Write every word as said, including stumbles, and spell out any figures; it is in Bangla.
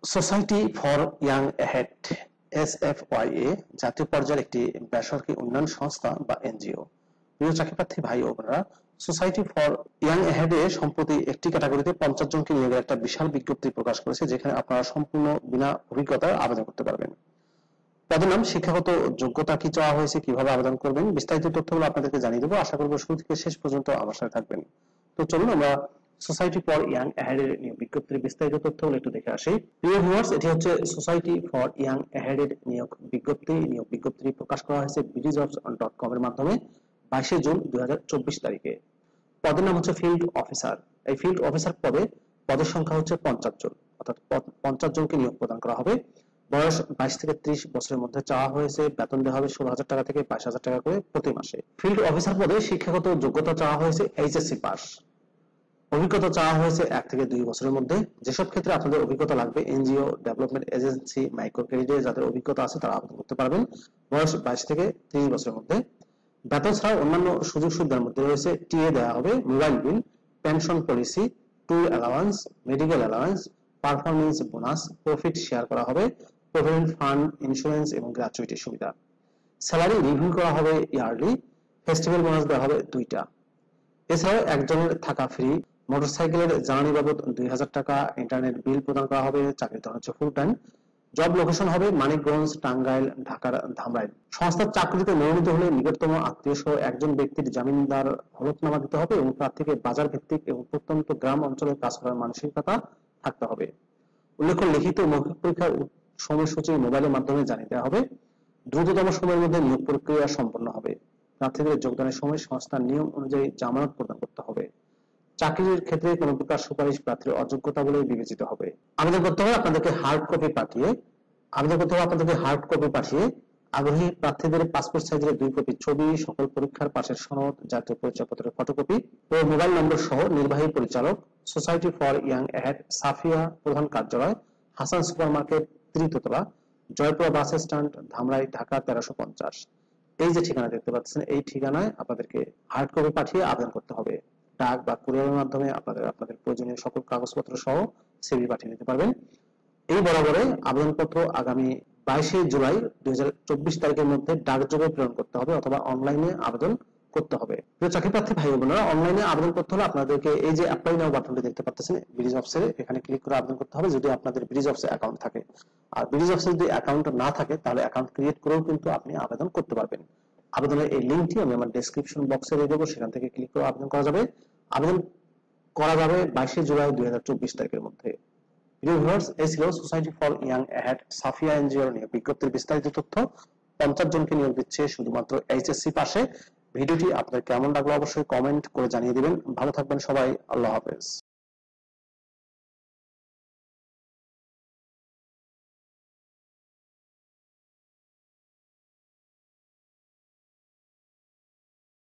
Society for Young Ahead SFYA জাতীয় পর্যায়ের একটি বেসরকারি উন্নয়ন সংস্থা বা এনজিও। প্রিয় চাকরিপ্রার্থী ভাই ও বোনেরা, সোসাইটি ফর ইয়াং অ্যাহেড এ সম্প্রতি একটি ক্যাটাগরিতে পঞ্চাশ জনকে নিয়োগের একটা বিশাল বিজ্ঞপ্তি প্রকাশ করেছে, যেখানে আপনারা সম্পূর্ণ বিনা অভিজ্ঞতায় আবেদন করতে পারবেন। পদের নাম, শিক্ষাগত যোগ্যতা কি চাওয়া হয়েছে, কিভাবে আবেদন করবেন, বিস্তারিত তথ্যগুলো আপনাদেরকে জানিয়ে দেবো। আশা করবো শুরু থেকে শেষ পর্যন্ত আমার সাথে থাকবেন। তো চলুন আমরা সোসাইটি ফর ইয়াং অ্যাহেড এর নিয়োগ বিজ্ঞপ্তির বিস্তারিত তথ্যগুলো একটু দেখে আসি। প্রিয় ভিউয়ার্স, এটি হচ্ছে সোসাইটি ফর ইয়াং অ্যাহেড এর নিয়োগ বিজ্ঞপ্তি। নিয়োগ বিজ্ঞপ্তি প্রকাশ করা হয়েছে বিডিজবস ডট কম এর মাধ্যমে বাইশে জুন দুই হাজার চব্বিশ তারিখে। পদের নাম হচ্ছে ফিল্ড অফিসার। এই ফিল্ড অফিসার পদে পদের সংখ্যা হচ্ছে পঞ্চাশ জন, অর্থাৎ পঞ্চাশ জনকে নিয়োগ প্রদান করা হবে। বয়স বাইশ থেকে ত্রিশ বছরের মধ্যে চাওয়া হয়েছে। বেতন দেওয়া হবে ষোলো হাজার টাকা থেকে বাইশ হাজার টাকা করে প্রতি মাসে। ফিল্ড অফিসার পদে শিক্ষাগত যোগ্যতা চাওয়া হয়েছে এইচএসসি পাস। অভিজ্ঞতা চাওয়া হয়েছে এক থেকে দুই বছরের মধ্যে। যেসব ক্ষেত্রে আপনাদের অভিজ্ঞতা লাগবে, এনজিও, ডেভেলপমেন্ট এজেন্সি, মাইক্রো ক্রেডিটে যাদের অভিজ্ঞতা আছে তারা আবেদন করতে পারবেন। বয়স বাইশ থেকে ত্রিশ বছরের মধ্যে। বেতন ছাড়াও অন্যান্য সুযোগ সুবিধার মধ্যে রয়েছে টিএ দেওয়া হবে, mobile bill, pension policy, tour allowance, medical allowance, performance bonus, profit share করা হবে, প্রভিডেন্ট ফান্ড, ইন্স্যুরেন্স এবং গ্র্যাচুইটি সুবিধা। স্যালারি রিভিউ করা হবে ইয়ারলি। ফেস্টিভ্যাল বোনাস দেওয়া হবে দুইটা। এছাড়াও একজনের থাকা ফ্রি, মোটরসাইকেলের জ্বালানি বাবদ দুই হাজার টাকা, ইন্টারনেট বিল প্রদান করা হবে। চাকরির ধরন হচ্ছে ফুল টাইম। জব লোকেশন হবে মানিকগঞ্জ, টাঙ্গাইল, ঢাকার ধামরাই। সংস্থার চাকরিতে মনোনীত হলে নিকটতম আত্মীয় সহ একজন ব্যক্তির জামিনদার হলফনামা দিতে হবে এবং প্রার্থীকে বাজার ভিত্তিক এবং প্রত্যন্ত গ্রাম অঞ্চলে কাজ করার মানসিকতা থাকতে হবে। উল্লেখ্য, লিখিত মৌখিক পরীক্ষার সময়সূচি মোবাইলের মাধ্যমে জানিয়ে দেওয়া হবে। দ্রুততম সময়ের মধ্যে নিয়োগ প্রক্রিয়া সম্পন্ন হবে। প্রার্থীদের যোগদানের সময় সংস্থার নিয়ম অনুযায়ী জামানত প্রদান করতে হবে। চাকরির ক্ষেত্রে কোনো প্রকার সুপারিশ প্রার্থীর অযোগ্যতা বলে বিবেচিত হবে। আবেদন করতে হবে আপনাদেরকে হার্ড কপি পাঠিয়ে আবেদন করতে হবে আপনাদেরকে হার্ড কপি পাঠিয়ে আগ্রহী প্রার্থীদের পাসপোর্ট সাইজের দুই কপি ছবি, সকল পরীক্ষার পাশের সনদ, জাতীয় পরিচয়পত্রের ফটোকপি ও মোবাইল নম্বর সহ নির্বাহী পরিচালক, Society for Young Ahead, Safia, প্রধান কার্যালয়, হাসান সুপার মার্কেট, তৃতীয়তলা, জয়পুরা বাস স্ট্যান্ড, ধামরাই, ঢাকা তেরোশো পঞ্চাশ। এই যে ঠিকানা দেখতে পাচ্ছেন, এই ঠিকানায় আপনাদেরকে হার্ড কপি পাঠিয়ে আবেদন করতে হবে। ডাক বা কুরিয়ারের মাধ্যমে আপনাদের আপনাদের প্রয়োজনীয় সকল কাগজপত্র সহ সিভি পাঠিয়ে দিতে পারবেন। এই বরাবরে আবেদনপত্র আগামী বাইশে জুলাই দুই হাজার চব্বিশ তারিখের মধ্যে ডাকযোগে প্রেরণ করতে হবে অথবা অনলাইনে আবেদন করতে হবে। প্রিয় চাকরিপ্রার্থী ভাই ও বোনেরা, অনলাইনে আবেদন করতে হলে আপনাদেরকে এই যে অ্যাপ্লাই নাও বাটনটি দেখতে পাচ্ছেন বিডিজবসের, এখানে ক্লিক করে আবেদন করতে হবে যদি আপনাদের বিডিজবসে অ্যাকাউন্ট থাকে। আর বিডিজবসে যদি অ্যাকাউন্ট না থাকে তাহলে অ্যাকাউন্ট ক্রিয়েট করেও কিন্তু আপনি আবেদন করতে পারবেন। আবেদনের এই লিঙ্কটি আমি আমার ডেসক্রিপশন বক্সে দিয়ে দেবো, সেখান থেকে ক্লিক করে আবেদন করা যাবে। আবেদন করা যাবে বাইশে জুলাই দুই হাজার চব্বিশ তারিখের মধ্যে। প্রিয় ভিউয়ার্স, এই ছিল Society for Young Ahead Safia এনজিওর নিয়োগ বিজ্ঞপ্তির বিস্তারিত তথ্য। পঞ্চাশ জনকে নিয়োগ দিচ্ছে শুধুমাত্র এইচএসসি পাশে। ভিডিওটি আপনাদের কেমন লাগলো অবশ্যই কমেন্ট করে জানিয়ে দিবেন। ভালো থাকবেন সবাই, আল্লাহ হাফেজ।